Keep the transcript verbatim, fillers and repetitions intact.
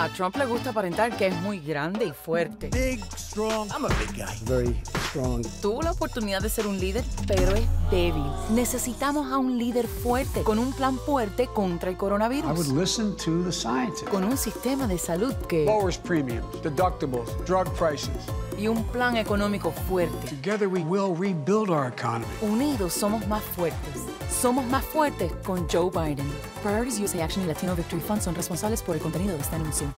A Trump le gusta aparentar que es muy grande y fuerte. Big, strong. I'm a big guy. Very strong. Tuvo la oportunidad de ser un líder, pero es débil. Necesitamos a un líder fuerte, con un plan fuerte contra el I would coronavirus. listen to the scientists. Con un sistema de salud que... Lowers premiums, deductibles, drug prices. y un plan económico fuerte. Together we will rebuild our economy. Unidos somos más fuertes. Somos más fuertes con Joe Biden. Priorities U S A Action y Latino Victory Fund son responsables por el contenido de este anuncio.